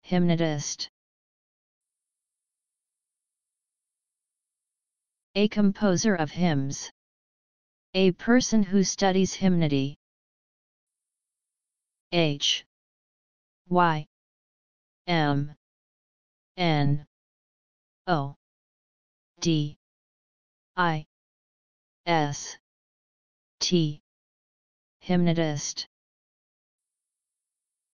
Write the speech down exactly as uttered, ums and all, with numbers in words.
Hymnodist. A composer of hymns. A person who studies hymnody. H Y M N O D I S T. Hymnodist.